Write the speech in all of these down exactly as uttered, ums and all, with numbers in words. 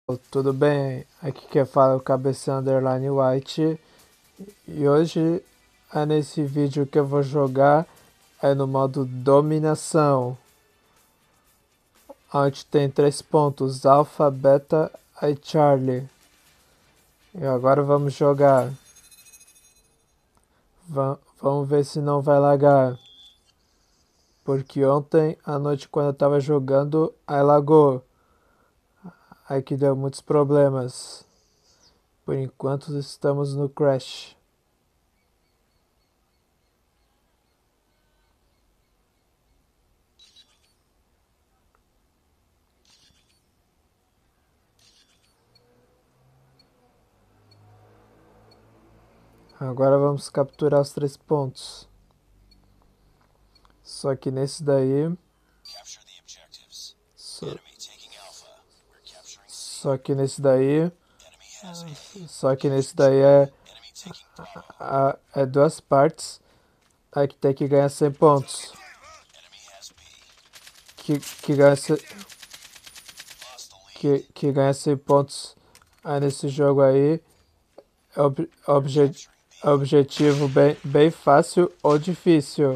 Tudo bem? Aqui quem fala é o Cabeça Underline White e hoje é nesse vídeo que eu vou jogar é no modo Dominação, onde tem três pontos, Alpha, Beta e Charlie. E agora vamos jogar. Va vamos ver se não vai lagar. Porque ontem à noite quando eu tava jogando, aí lagou. Aí que deu muitos problemas. Por enquanto estamos no Crash. Agora vamos capturar os três pontos. Só que nesse daí... Só, só que nesse daí... Só que nesse daí é... a- é duas partes. Aí que tem que ganhar cem pontos. Que, que ganha... ce- Que, que ganha cem pontos aí nesse jogo aí. É ob, obje, objetivo bem, bem fácil ou difícil.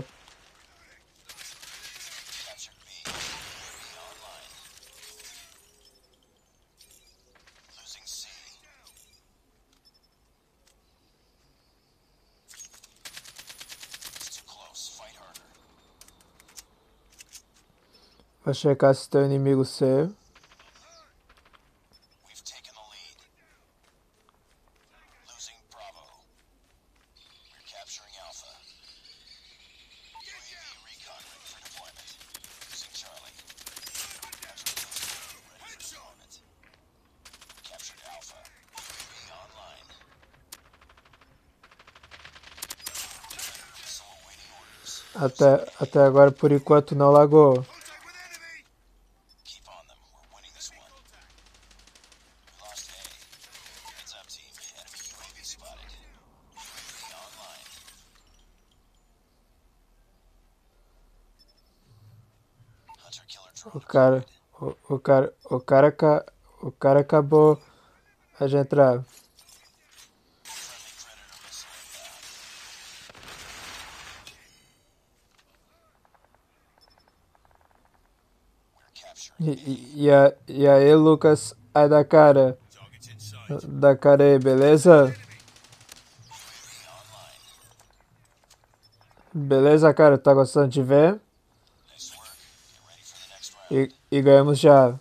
Vou checar se tem inimigo C. Até, até agora, por enquanto, não lagou. O cara, o, o cara, o cara, ca- o cara acabou de entrar. E, e, e, a- e aí, Lucas, aí da cara, da cara aí, beleza? Beleza, cara, tá gostando de ver? E, e ganhamos já.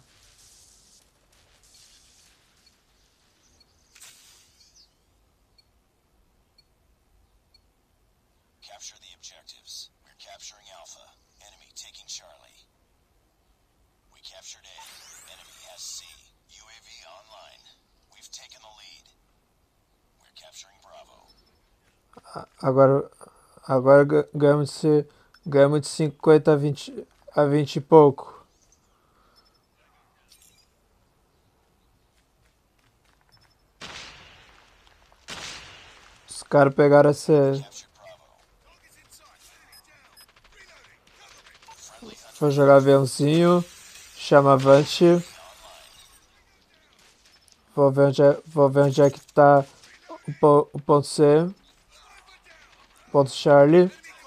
Capture the objectives. We're capturing Alpha. Enemy taking Charlie. We captured A. Enemy has C. U A V online. We've taken the lead. We're capturing Bravo. Agora, agora ga- ganhamos de, ganhamos de cinquenta a vinte, a vinte e pouco. Os caras pegaram a C. Captured Bravo. Friendly hunter Vou jogar aviãozinho. Chama Avante. online. Vou ver onde é, vou ver onde é que tá o, po- o ponto C. Ponto Charlie.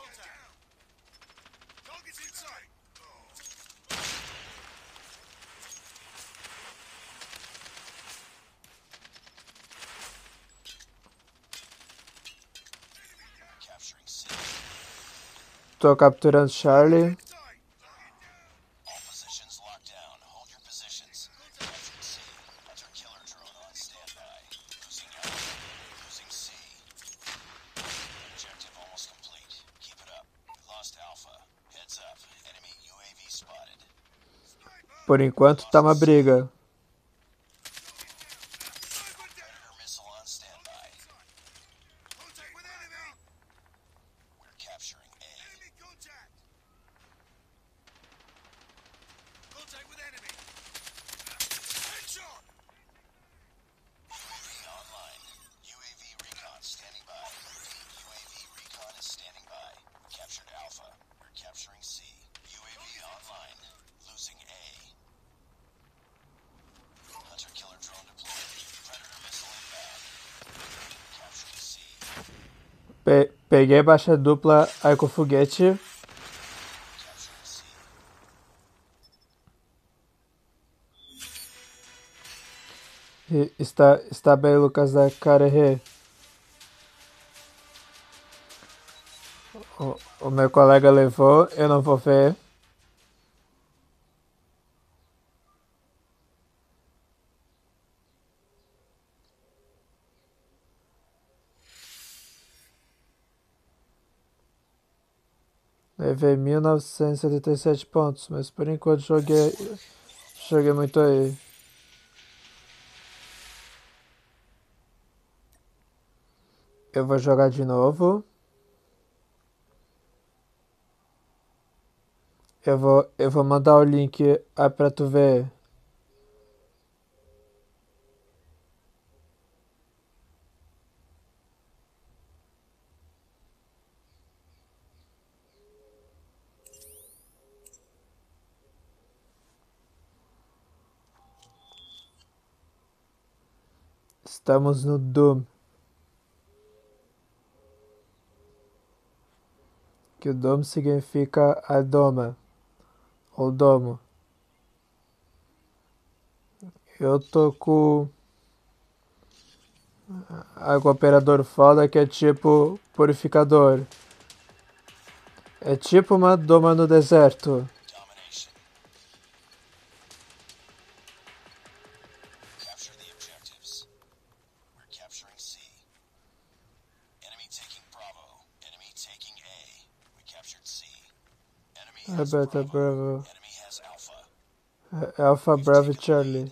Capturing C. Tô capturando Charlie. All positions locked down. Hold your positions. Captured C. Hunter killer drone on standby. Losing Alpha. Losing C. Objective almost complete. Keep it up. We lost Alpha. Heads up. Enemy U A V spotted. Por enquanto tá uma briga. Predator missile on standby. We're capturing A. U A V online. U A V recon standing by. U A V recon is standing by. Captured Alpha. We're capturing C. U A V online. Losing A. Pe peguei baixa dupla aí com foguete. E está, está bem, Lucas da Carerê. O, o meu colega levou, eu não vou ver. Levei mil novecentos e setenta e sete pontos, mas por enquanto joguei, joguei muito aí. Eu vou jogar de novo. Eu vou, eu vou mandar o link aí pra tu ver. Estamos no Doom. Que o Doom significa a doma. Ou domo. Eu tô com a operador foda que é tipo purificador. É tipo uma doma no deserto. Domination. Capture the objectives. We're capturing C. Enemy taking Bravo. Enemy taking A. We captured C. Enemy has Beta Bravo. Bravo. Enemy has Alpha. Alpha Bravo Charlie.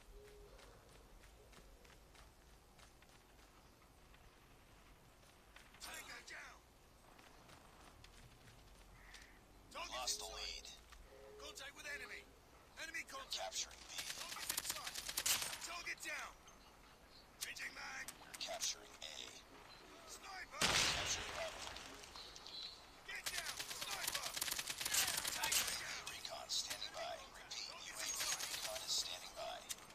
Lost the lead. Contact with enemy. Enemy contact. Capturing B. Target inside. Target down. Changing mag. We're capturing A. Sniper. Capturing Bravo. Get down. Sniper. Tiger down. Recon standing by. Repeat. U A V recon is standing by.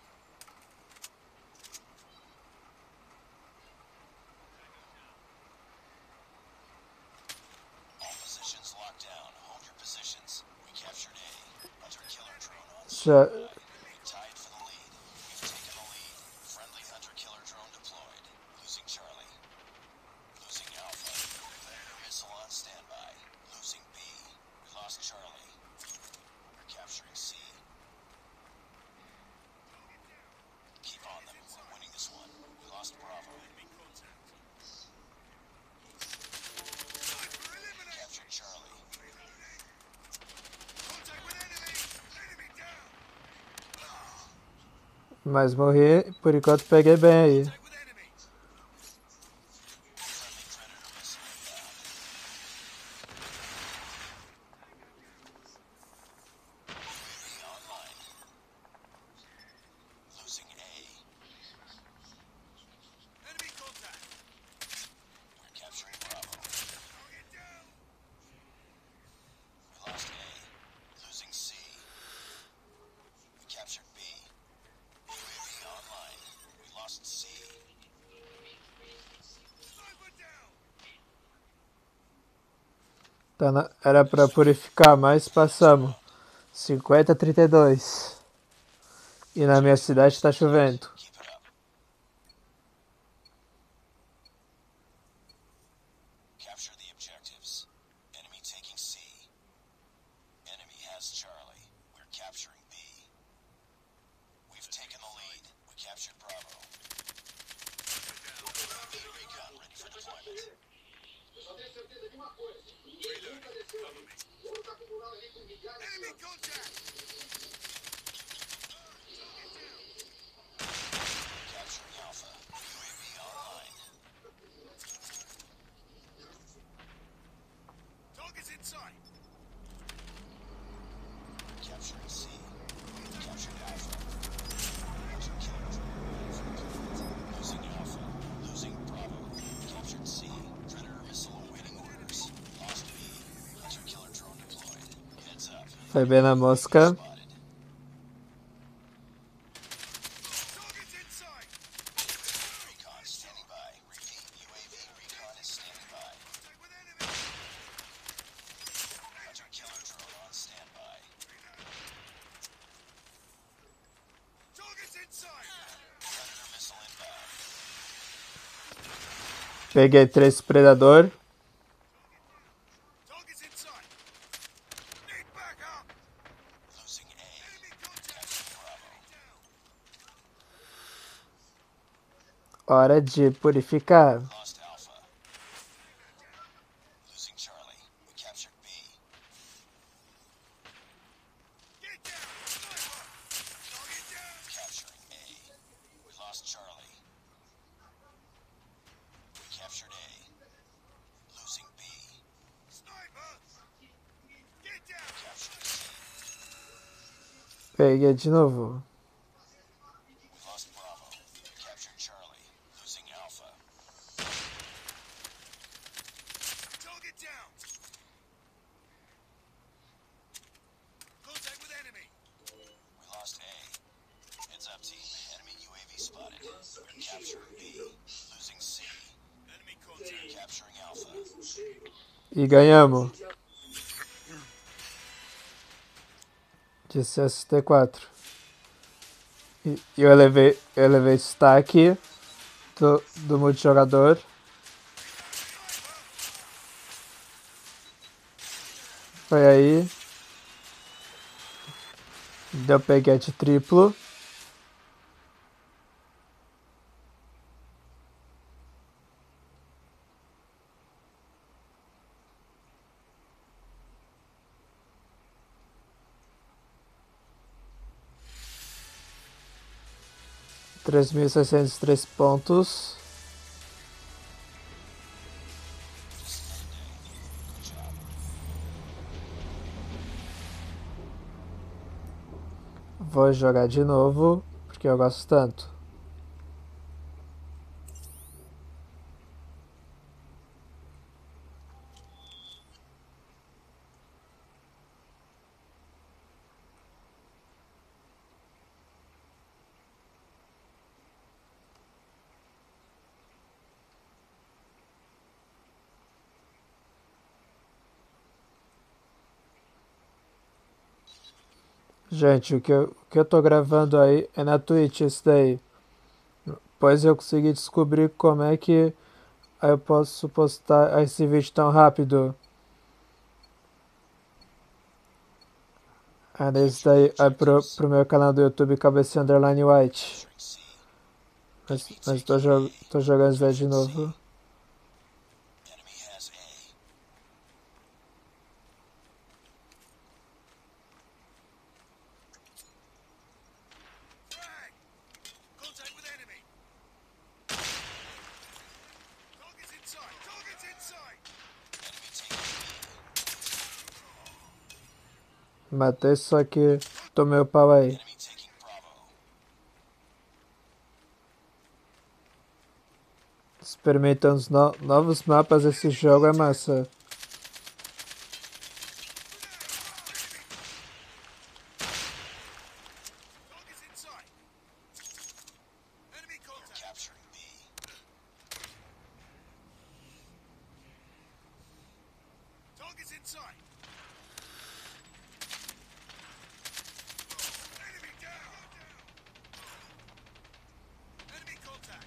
All positions locked down. Hold your positions. We captured A. Hunter killer drone on Já, standby. Tied for the lead. We've taken the lead. Friendly hunter killer drone deployed. Losing Charlie. Losing Alpha. Predator missile on standby. Losing B. We lost Charlie. We're capturing C. Keep on them. We're winning this one. We lost Bravo. Enemy contact. Captured Charlie. Contact with enemy. Enemy down. mas morri. Por enquanto peguei bem aí. Contact with enemy. Friendly Predator missile inbound. U A V online. Losing A. Enemy contact. We're capturing Bravo. Target down. We lost A. Losing C. We captured B. U A V online. We lost C. Sniper down. Tá na, era pra purificar, mas passamos. cinquenta a trinta e dois. E na minha cidade tá chovendo. Keep it up. Capture the objectives. Enemy taking C. Enemy has Charlie. We're capturing B. We've taken the lead. We captured Bravo. Recon ready for deployment. Enemy contact! Capturing Alpha. U A V online. Targets in sight. Capturing C. Captured Alpha. Hunter killer drone. Losing Alpha. Losing Bravo. Captured C. Predator missile awaiting orders. Lost B. Hunter killer drone deployed. Heads up. Foi bem na mosca. Spotted. Targets in sight. Recon standing by. Repeat. U A V recon is standing by. Peguei três predador. Target's in sight. Need backup. Losing A. Enemy contact. Bravo. Hora de purificar. Lost Alpha. Losing Charlie. We captured B. Get down. Sniper. Target down. Capturing A. We lost Charlie. We captured A. Losing B. Sniper. Get down. Capturing C. Peguei de novo. We lost Bravo. We captured Charlie. Losing Alpha. Target down. Contact with enemy. We lost A. Heads up, team. Enemy U A V spotted. We captured B. Losing C. Enemy contact. Capturing Alpha. E ganhamos. De C S T quatro. E eu elevei, eu elevei destaque do, do multijogador. Foi aí. Deu peguete triplo. três mil seiscentos e três pontos. Vou jogar de novo, porque eu gosto tanto. Gente, o que, eu, o que eu tô gravando aí é na Twitch, esse daí. Pois eu consegui descobrir como é que eu posso postar esse vídeo tão rápido. É desse daí é pro, pro meu canal do YouTube, Cabeça Underline White. Mas, mas tô, jo tô jogando isso daí de novo. Enemy has A. Frag! Contact with enemy. Target's inside. Target's inside. Enemy taking Matei, só que tomei o pau aí. enemy taking Bravo. Experimentando os no novos mapas desse jogo é massa. Target's inside. Enemy contact. Capturing B. Target's inside. Enemy down. Enemy contact.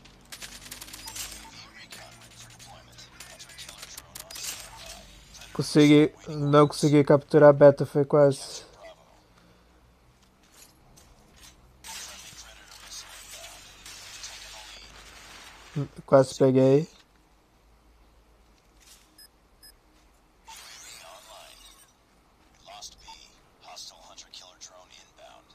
Recon ready for deployment. Hunter killer drone on standby. Consegui, não consegui capturar a beta, foi quase. Bravo. Friendly Predator missile inbound. Taking the lead. Quase peguei. U A V online. Lost B. Hostile hunter killer drone inbound.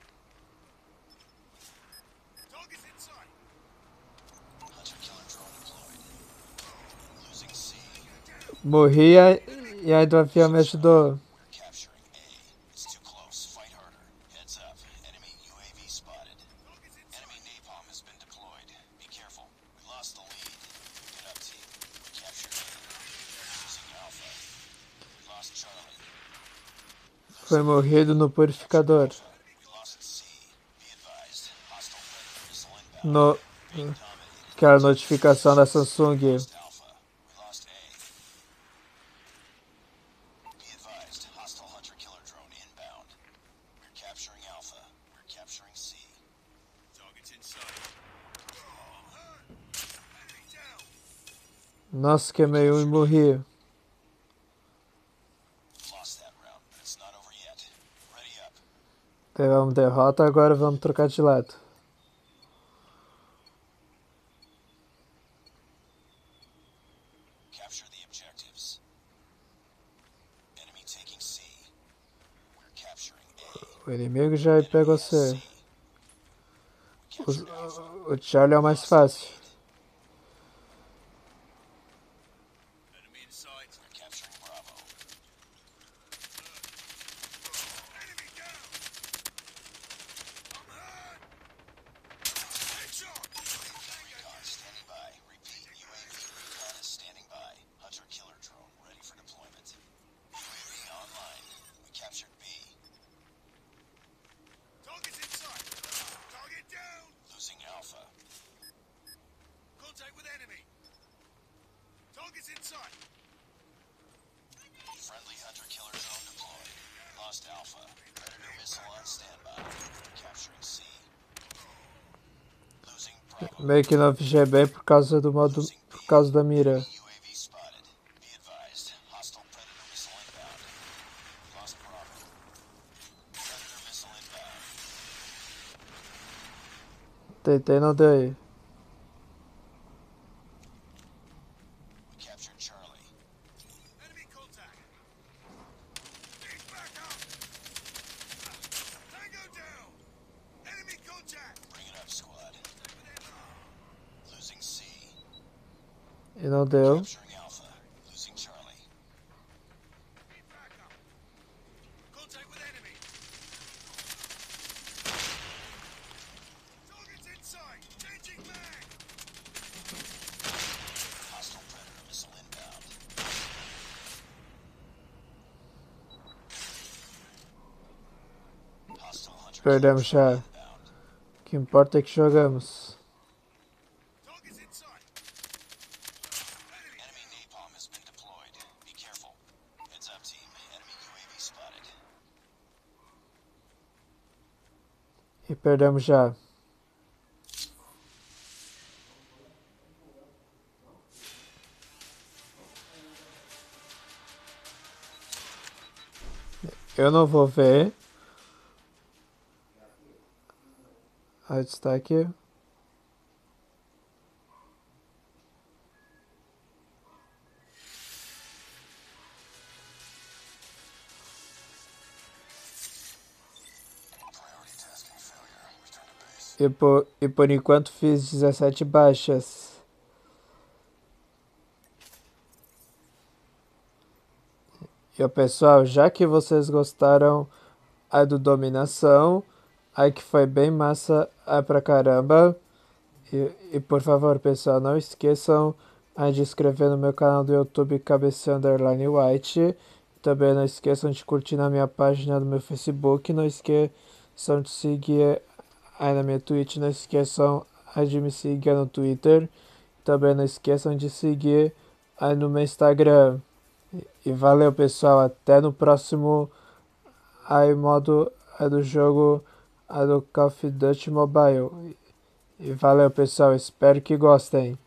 Target's inside. Hunter killer drone deployed. Losing C. Morri e e aí do avião me ajudou. We're capturing A. It's too close. Fight harder. Heads up. Enemy U A V spotted. Enemy napalm has been deployed. Be careful. We lost the lead. Get up, team. We captured A. Losing Alpha. We lost Charlie. Foi morrido no purificador. We lost C. Be advised. Hostile Predator missile inbound. No, Dominated. aquela notificação da Samsung. Lost Alpha. We lost A. Be advised. Hostile hunter killer drone inbound. We're capturing Alpha. We're capturing C. Target's inside. Enemy down. Nossa, queimei um e morri. Lost that round, but it's not over yet. Ready up. Pegamos derrota, agora vamos trocar de lado. Capture the objectives. Enemy taking C. We're capturing A. O inimigo já pegou C. We O, captured Alpha. o Charlie é o mais fácil. Enemy in sight. We're capturing Bravo. Enemy down. I'm hurt. Headshot. Recon standing by. Repeat. U A V recon is standing by. Hunter killer drone ready for deployment. U A V online. We captured B. Target's in sight. Target down. Losing Alpha. Contact with enemy. Target's in sight. Friendly hunter killer drone deployed. Lost Alpha. Predator missile on standby. Capturing C. Losing Bravo. Meio que não fichei bem por causa do modo. Por causa da mira. U A V spotted. Be advised. Hostile Predator missile inbound. Lost Bravo. Predator missile inbound. Tentei, não dei. We captured Charlie. Enemy contact. Need backup. Tango down. Enemy contact. Bring it up, squad. Losing C. E não deu. Capturing Alpha. Losing Charlie. Need backup. Contact with enemy. Target's inside. Changing mag. Hostile Predator missile inbound. Hostile Hunter Perdemos killer já. drone inbound. O que importa é que jogamos. Target's inside. Enemy napalm has been deployed. Be careful. Heads up, team. Enemy U A V spotted. E perdemos já. Eu não vou ver. A destaque. Priority tasking failure. Return to base. E por, e por enquanto fiz dezessete baixas. E ó, pessoal, já que vocês gostaram aí do Dominação, aí que foi bem massa aí pra caramba. E, e por favor, pessoal, não esqueçam aí de inscrever no meu canal do YouTube Cabeça Underline White. Também não esqueçam de curtir na minha página do meu Facebook. Não esqueçam de seguir aí na minha Twitch. Não esqueçam aí de me seguir no Twitter. Também não esqueçam de seguir aí no meu Instagram. E valeu, pessoal, até no próximo aí modo aí do jogo aí do Call of Duty Mobile. E valeu, pessoal, espero que gostem.